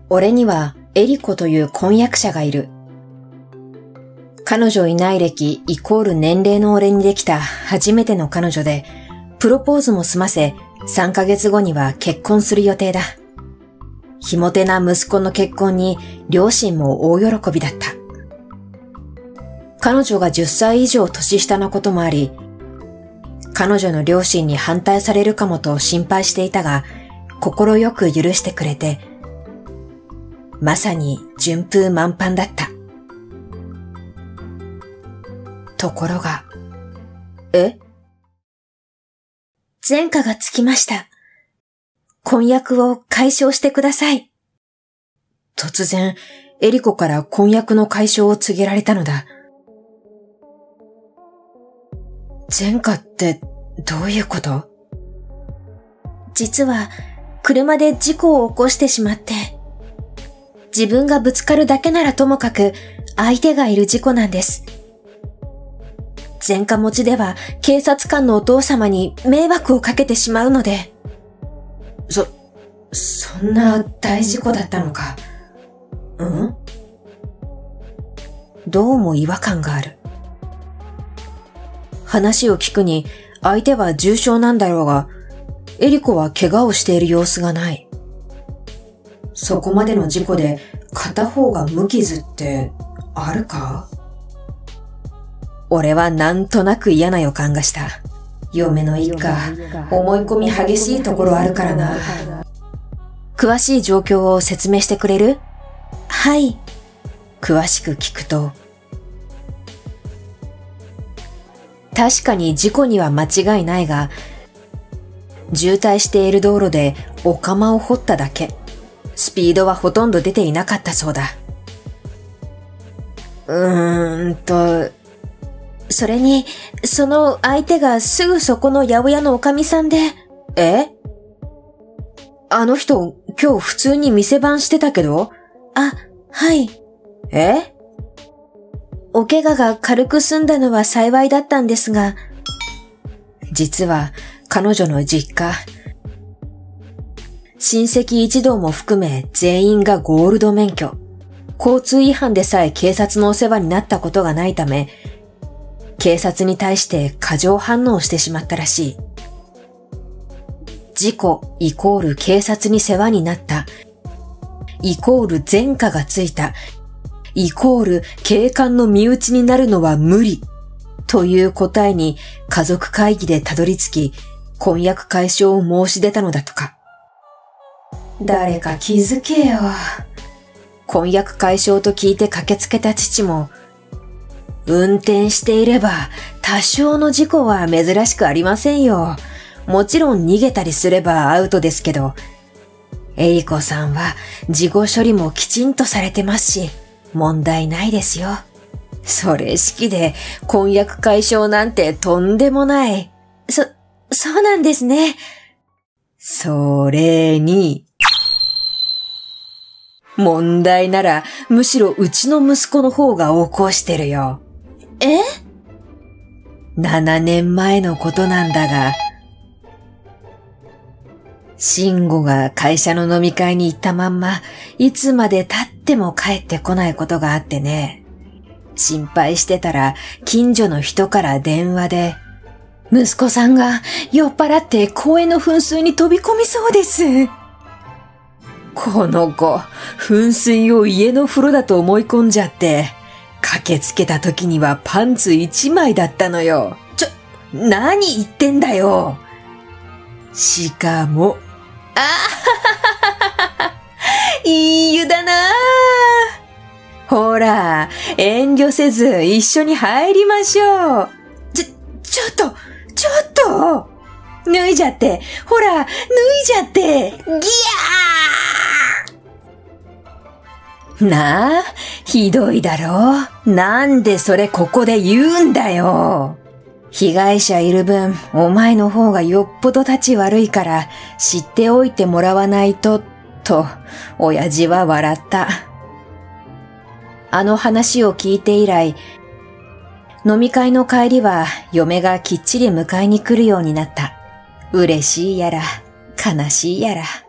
俺にはエリコという婚約者がいる。彼女いない歴イコール年齢の俺にできた初めての彼女で、プロポーズも済ませ、3ヶ月後には結婚する予定だ。ひも手な息子の結婚に両親も大喜びだった。彼女が10歳以上年下のこともあり、彼女の両親に反対されるかもと心配していたが、心よく許してくれて、まさに順風満帆だった。ところが、前科がつきました。婚約を解消してください。突然、エリコから婚約の解消を告げられたのだ。前科ってどういうこと？実は、車で事故を起こしてしまって、自分がぶつかるだけならともかく相手がいる事故なんです。前科持ちでは警察官のお父様に迷惑をかけてしまうので。そんな大事故だったのか。どうも違和感がある。話を聞くに相手は重傷なんだろうが、エリコは怪我をしている様子がない。そこまでの事故で片方が無傷ってあるか？俺はなんとなく嫌な予感がした。嫁の一家、思い込み激しいところあるからな。詳しい状況を説明してくれる？はい。詳しく聞くと、確かに事故には間違いないが、渋滞している道路でお釜を掘っただけ。スピードはほとんど出ていなかったそうだ。それに、その相手がすぐそこの八百屋のおかみさんで。あの人、今日普通に店番してたけど？はい。お怪我が軽く済んだのは幸いだったんですが、実は彼女の実家、親戚一同も含め全員がゴールド免許。交通違反でさえ警察のお世話になったことがないため、警察に対して過剰反応してしまったらしい。事故イコール警察に世話になった。イコール前科がついた。イコール警官の身内になるのは無理。という答えに家族会議でたどり着き、婚約解消を申し出たのだとか。誰か気づけよ。婚約解消と聞いて駆けつけた父も、運転していれば多少の事故は珍しくありませんよ。もちろん逃げたりすればアウトですけど、エリコさんは事後処理もきちんとされてますし、問題ないですよ。それ式で婚約解消なんてとんでもない。そうなんですね。それに、問題ならむしろうちの息子の方が起こしてるよ。7年前のことなんだが、慎吾が会社の飲み会に行ったまんま、いつまで経っても帰ってこないことがあってね。心配してたら、近所の人から電話で、息子さんが酔っ払って公園の噴水に飛び込みそうです。この子、噴水を家の風呂だと思い込んじゃって、駆けつけた時にはパンツ1枚だったのよ。何言ってんだよ。しかも、いい湯だな。ほら、遠慮せず一緒に入りましょう。ちょっと脱いじゃって、ほら、脱いじゃって、ギャーなあ、ひどいだろう。なんでそれここで言うんだよ。被害者いる分、お前の方がよっぽど立ち悪いから知っておいてもらわないと、と、親父は笑った。あの話を聞いて以来、飲み会の帰りは嫁がきっちり迎えに来るようになった。嬉しいやら、悲しいやら。